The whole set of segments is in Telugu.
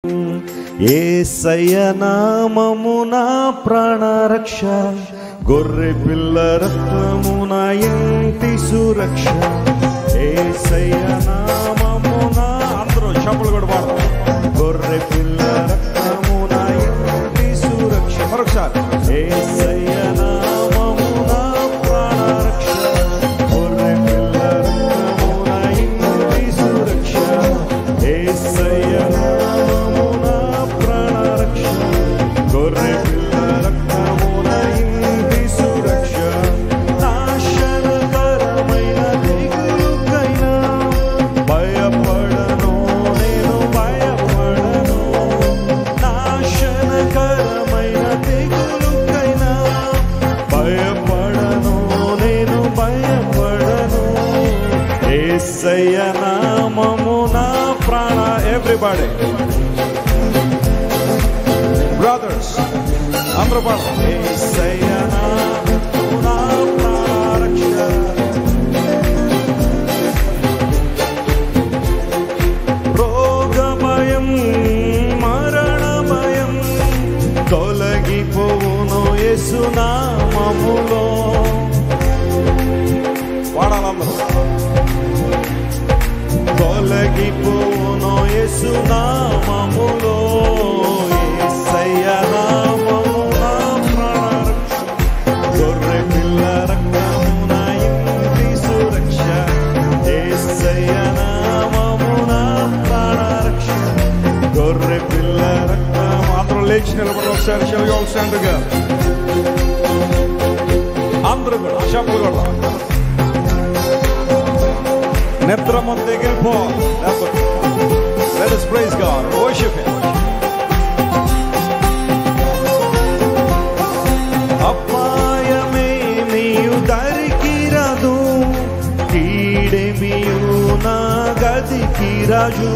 యేసయ్య నామము నా ప్రాణరక్ష, గొర్రె పిల్ల రక్తము నా ఇంటి సురక్ష. యేసయ్య నామము నా, అందరూ చప్పలు కూడా పాడతారు. గొర్రె పిల్ల రక్తము నా ఇంటి సురక్ష. మరొకసారి, యేసయ్య నామము నా ప్రాణరక్ష, గొర్రె పిల్ల రక్తము నా ఇంటి సురక్ష. యేసయ్య నామము నా ప్రాణరక్ష, గొర్రె పిల్ల రక్తము నా ఇంటి సురక్ష. నాశనకరమైన తెగులుకైనా భయపడను, నేను భయపడను. నాశనకరమైన తెగులుకైనా భయపడను, నేను భయపడను. యేసయ్య నామము నా ప్రాణ. ఎవ్రీబడి బ్రదర్స్, అందరూ పాడతారు. యేసయ్య నామము నా ప్రాణరక్ష. రోగ భయం, మరణ భయం తొలగిపోవును యేసు నామములో. పాడాలందరూ. తొలగిపోవును యేసు నామములో. యేసయ్య నామము నా ప్రాణరక్ష, గొర్రె పిల్ల రక్తము నా ఇంటి సురక్ష. యేసయ్య నామము నా ప్రాణరక్ష, గొర్రె పిల్ల రక్తము. అందరూ లేచి నిలబడి ఒకసారి. shall we all stand together? అందరూ కూడా చప్పలు కొడదాం. నిద్రమంతా ఎగిరిపోవాలి. Let us praise God, worship Him. అపాయమేమియు దరికి రాదు, కీడేమియు నా గదికి రాజు.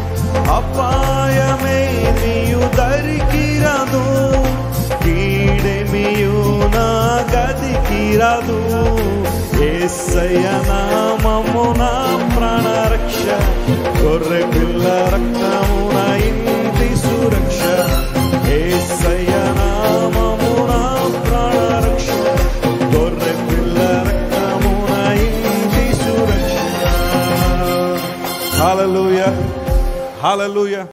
అపాయమేమియు దరికి రాదు, కీడేమియు నా గదికి రాదు. యేసయ్య నామము నా ప్రాణరక్ష, గొర్రె పిల్ల రక్తము నా ఇంటి సురక్ష. యేసయ్య నామము నా ప్రాణరక్ష, గొర్రె పిల్ల రక్తము నా ఇంటి సురక్ష. హల్లెలూయా, హల్లెలూయా.